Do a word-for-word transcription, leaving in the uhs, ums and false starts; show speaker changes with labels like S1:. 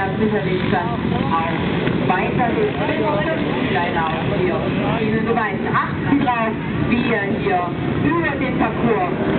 S1: werden sicherlich dann auch weiterhin kleiner auch hier Ihnen beweisen. Achten Sie drauf, wie ihr hier über den Parcours